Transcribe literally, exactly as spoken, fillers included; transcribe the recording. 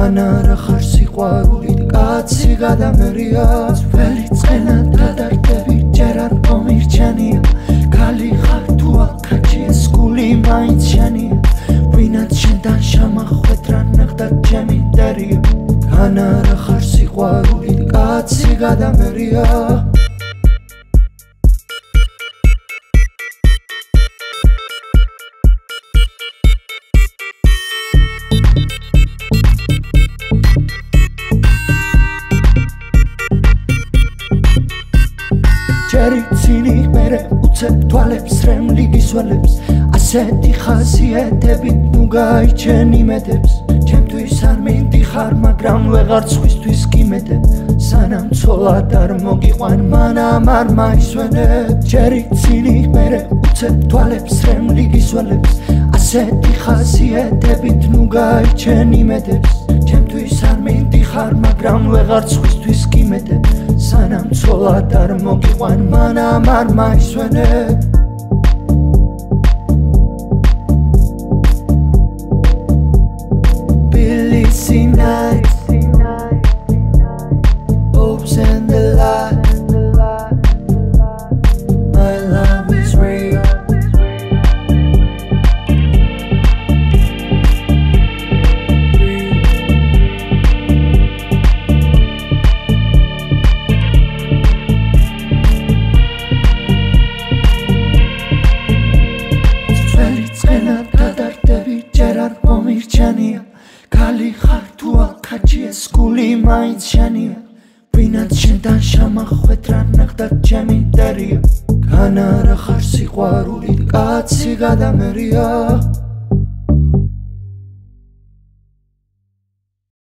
განარა ხარ სიყვარული კაცი გადამერია ძველი წყენა დადარდები ჯერ არ მომირჩენია ქალი ხარ თუ აქაჩი ეს გული მაინც შენია ვინაც შენთან შემახვეთ რა ნახდა ჩემი დერია განარა ხარ სიყვარული კაცი გადამერია ჯერიცინი მერე უცებ თვალებს რემლი გისვალებს ასეთი ხასიათებით ნუ გაიჩენ იმედებს ჩემთვის არ მინდიხარ მაგრამ ვეღარ სხვისთვის გიმედებ სანამ ცოლად არ მოგიყვან მანამ არ მაისვენებ ჯერიცინი მერე უცებ თვალებს რემლი გისვალებს ასეთი ხასიათებით ნუ გაიჩენ იმედებს ჩემთვის არ მინდიხარ მაგრამ ვეღარ სხვისთვის გიმედებ სანამ ცოლად არ მოგიყვან მანამ არ მაისვენებ Billy night hopes and the light my love is real მომირჩენია ქალი ხარ თუ აქაჩი ეს გული მაინც შენია ვინაც შენთან შემახვეთ რა ნახდა ჩემი დერია განარა ხარ სიყვარული კაცი გადამერია